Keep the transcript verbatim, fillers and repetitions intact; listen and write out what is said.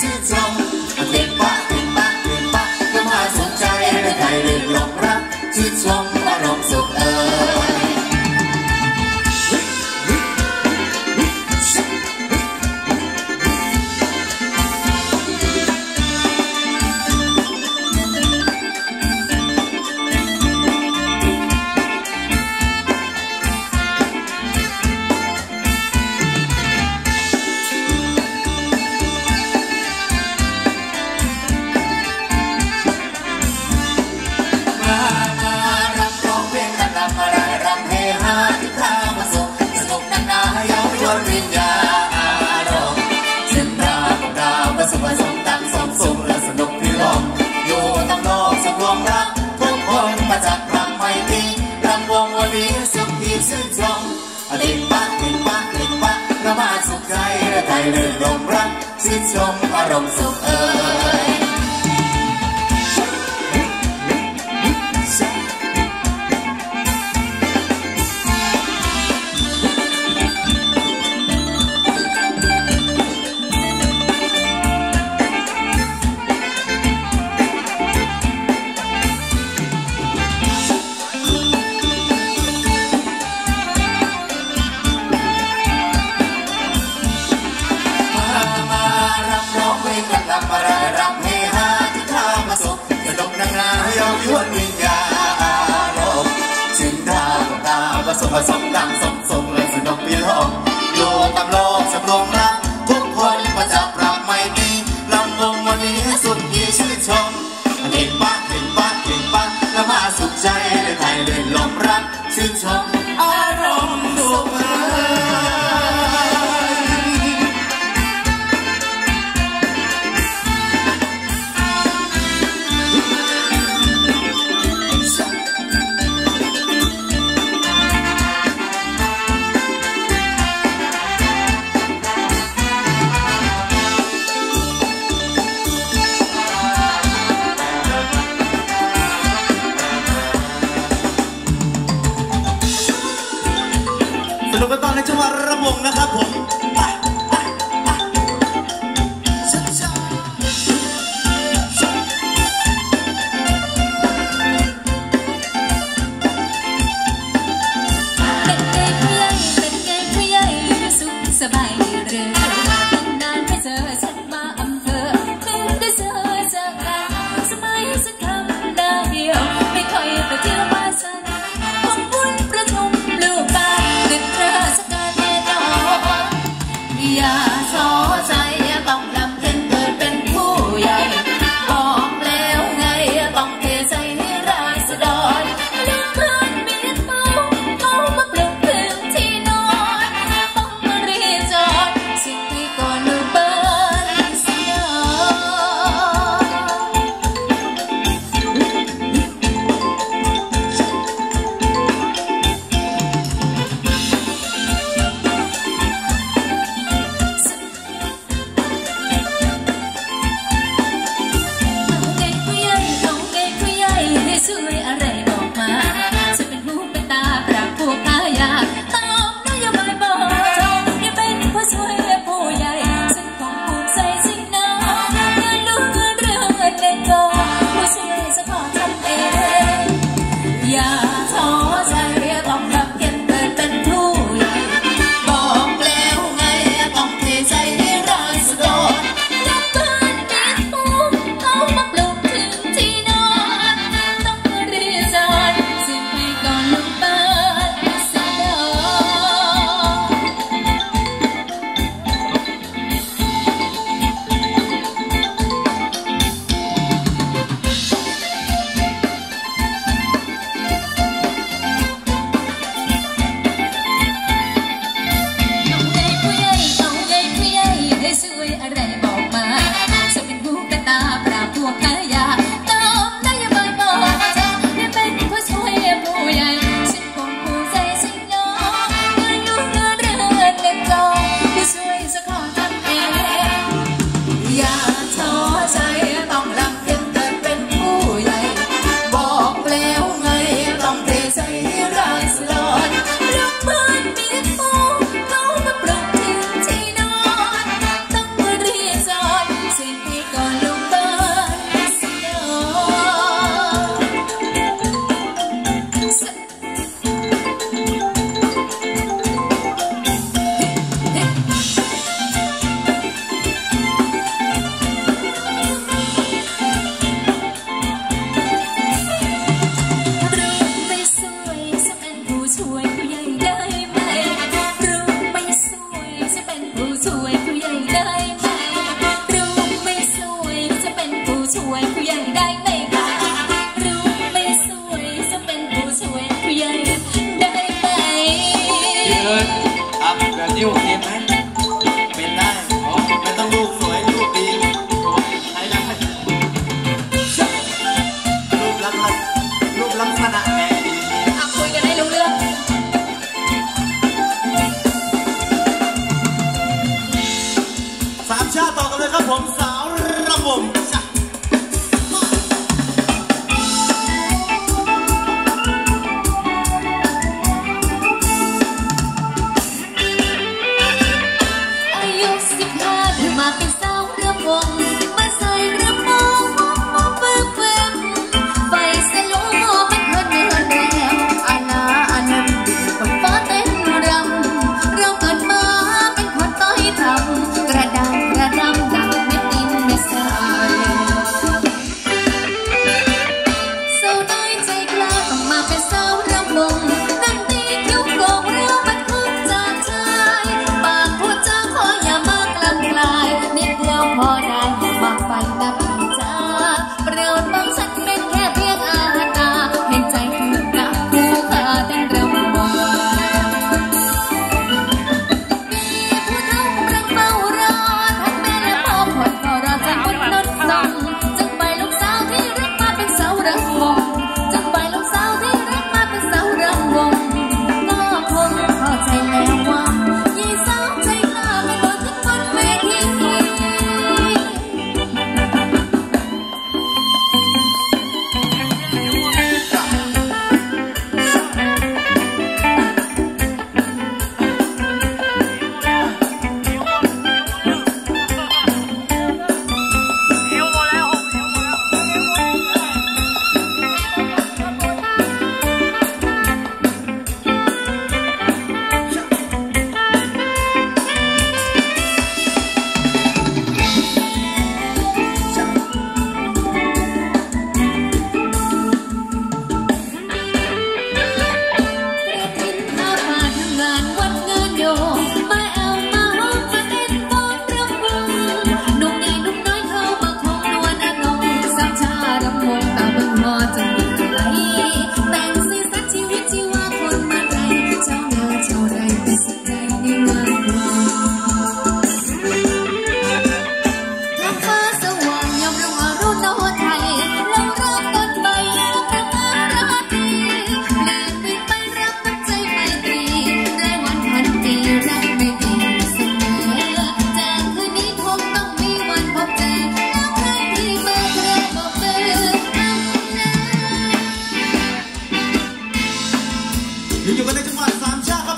ชื่นชมเด็กปะเด็กปะเด็กปะก็มาสนใจและใครเรื่องหลงรักชื่นชมอารมณ์สุขเอ่ยชื่นชมเด็กปะเด็กปะเด็กปะระมาสุขใจและใจเลื่อนลมรักชื่นชมอารมณ์สุขเอ่ยผสมผสมดังสมทรงและสนุกปีลองอยู่ตามโลกสำรองรักทุกคนมาจับรักไม่ดีลำวงวันนี้สุขยี่ชื่นชมเห็นปะเห็นปะเห็นปะแล้วมาสุขใจเลยไทยเลยลมรักชื่นชมอารมณ์สุขสนุกกันตอนในจังหวะระวงนะครับผมเป็นไงผู้ใหญ่เป็นไงผู้ใหญ่สุขสบายเรื่อยนานไม่เจอฉันมาอำเภอเพิ่งได้เจอจากกันสมัยสักคำดาวเดียวไม่ค่อยไปเที่ยวบ้านฉันของบุญประชุมลูกบ้านราชการแน่นอนชาต่อกันเลยครับผมสาวรำวงจ้ะอายุสิบห้าเธอมาเป็นสาวรำวงมาใส่รำวงมองมองเบิ่งเบิ่งไฟสโลว์มันคนเดินแรงอาณาอานันต์ต้องฟ้าเต้นรำเราเกิดมาเป็นคนต้อยทำกระดานกระดำดังเม็ดดินเม็ดทรายสาวน้อยใจกล้าต้องมาเป็นสาวรำวงนั่งตีคิ้วโกงเรื่องมันคุ้มจากชายปากพูดจาขออย่ามากลำกลายนิดเดียวพอได้อย่ามากไปนะพี่จ้าโปรดมองฉันเป็นแค่เพียงอาณาเห็นใจคือกับคู่ขาเต้นรำวงผู้เฒ่ากำลังเฝ้ารอทั้งแม่และพ่อผ่อนเฝ้ารอจากบนรถส่งจึงไปลูกสาวที่รักมาเป็นสาวรำวงจึงไปลูกสาวที่รักมาเป็นสาวรำวงก็คงเข้าใจแล้วว่ายี่สาวใจกล้าไม่โดนขึ้นบนเวทีอยู่กันในจังหวัดสามชาติ